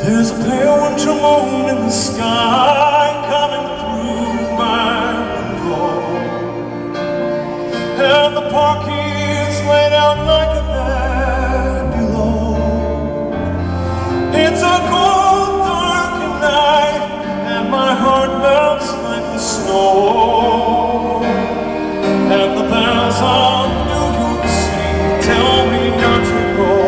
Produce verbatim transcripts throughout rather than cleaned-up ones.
There's a pale winter moon in the sky coming through my window, and the park is laid out like a bed below. It's a cold, dark night, and my heart melts like the snow, and the bells of New York City tell me not to go.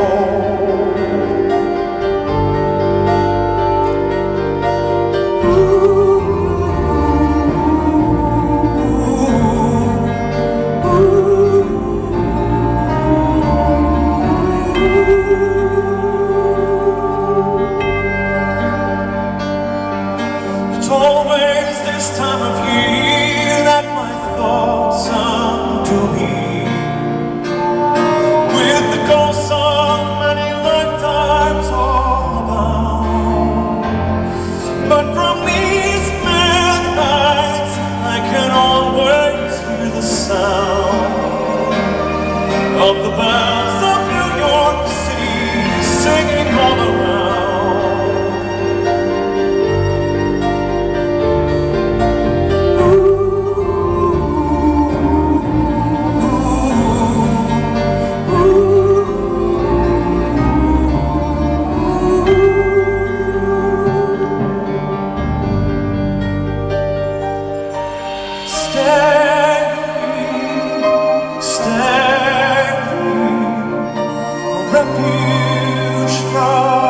It's always this time of year that my thoughts undo me, with the ghosts of many lifetimes all about. But from these midnights I can always hear the sound of the bells of New York City singing all around. Stay free, stay free, a refuge from